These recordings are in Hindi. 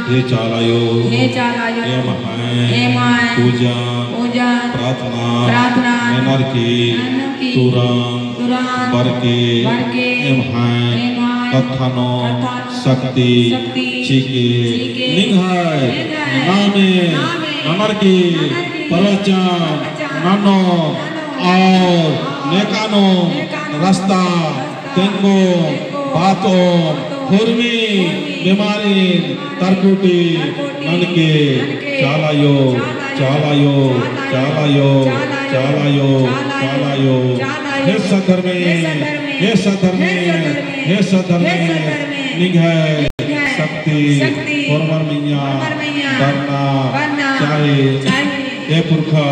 हे चालायो पूजा प्रार्थना नर की तुरंत बरके कथनो शक्ति चिके निघाय नामे नर की प्रवचन नानो और नेकानो रास्ता तेंगो बातो हुर्मी बीमारी तरकुटी ननके चालायो हे सधर्मे निघाय शक्ति परमर मिया डरना चाहे हे पुरखा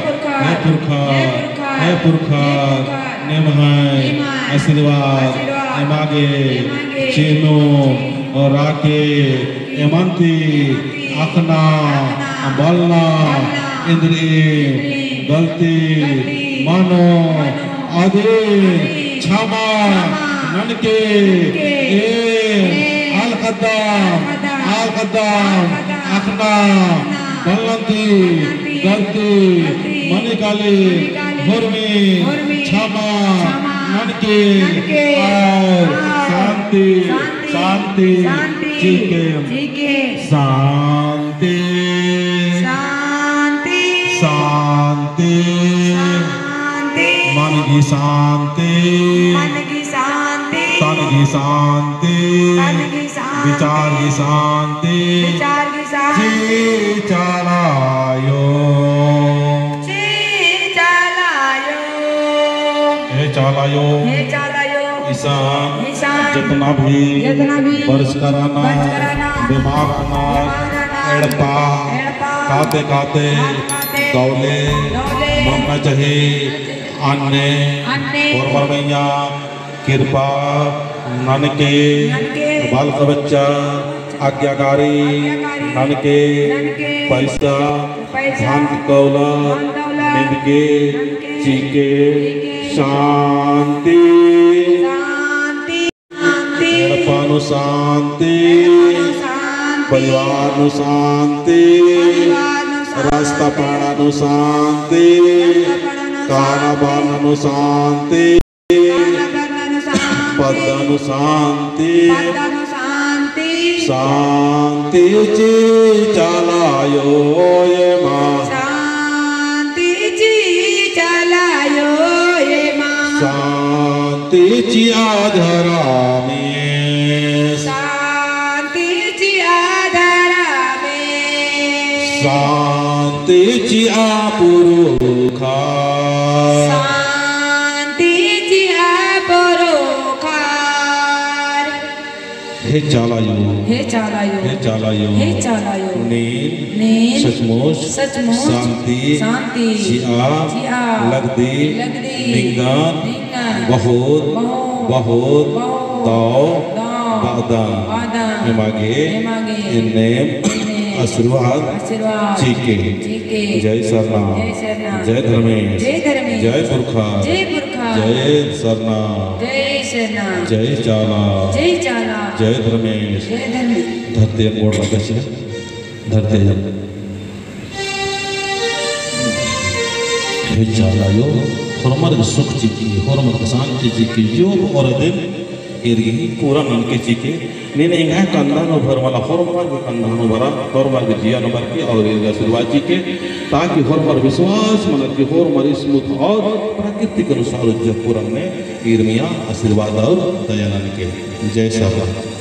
निभाए आशीर्वाद मागे चीनो और राके एमंती आखना बलना इंद्रिय गलती मानो आदि क्षमा ननके आल कदम आखना बलंती गलती मनिकाली भूर्मी क्षमा ननके और शांति जीके शांति मन की शांति तन की शांति विचार की शांति जी चालायो ईशान जितना भी वर्ष कराना बीमार आना एड़पा खाते दौले मरना चाहिए अन्य और मरमैया कृपा ननके बाल का बच्चा आज्ञाकारी ननके पैसा धान कौला निनके चीके शांति एड़पानु शांति परिवार नु शांति रास्ता पाड़ा शांति काना बाना शांति पद्दनु शांति शांति जी चालायो ये माँ शांति जी आधरा में शांति जी आपुरुखा हे चालायो नींद सचमुच शांति जिया लगदी निंगन बहुत दाव बादा मागे इन्ने आशीर्वाद चीके जय सरना जय धर्मेश जय पुरखा जय सरना जय चाला जय धर्मेश धरते गोड़ लगे धरते हे चालायो हरमर सुख चीकी हरमर शांति चीकी जो और दिन इरगी पूरा ननके चीके नीने इंगा कंदा नो भर वाला हरमर के कंदा नो भरा हरमर के जिया नो भर के और इरगा शुरुआत चीके ताकि हरमर विश्वास मन के हरमर स्मूथ और प्राकृतिक अनुसार जब पूरा ने इरमिया आशीर्वाद और दया ननके जय श्री राम।